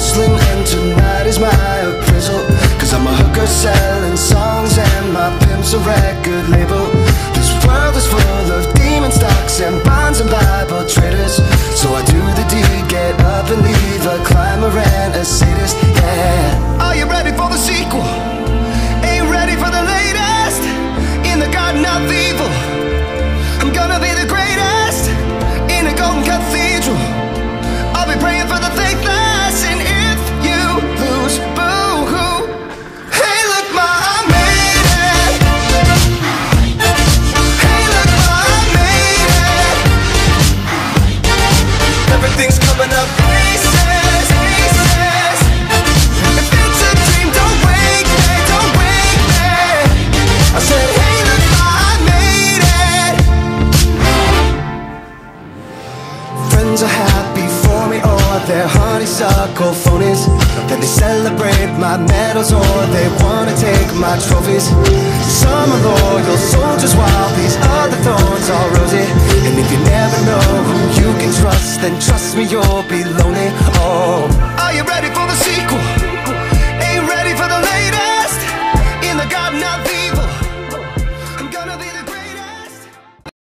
hustling and tonight is my appraisal. Cause I'm a hooker selling songs and my pimp's a record label. This world is full of demon stocks and bonds and Bible traders. So I do the deed, get up and leave a climber and a sadist, yeah. Are you ready for the sequel? Ain't ready for the latest. In the garden of evil, I'm gonna be the greatest. In a golden cathedral, I'll be praying for the faithless. And if you lose, boo-hoo. Hey, look, ma, I made it. Hey, look, ma, I made it. Everything's coming up pieces, pieces. If it's a dream, don't wake me, don't wake me. I said, hey, look, ma, I made it. Friends are happy for me, or they're honeysuckle phonies. Then they celebrate my medals, or they wanna take my trophies. Some are loyal soldiers, while these other thorns are rosy. And if you never know who you can trust, then trust me, you'll be lonely. Oh, are you ready for the sequel? Ain't ready for the latest.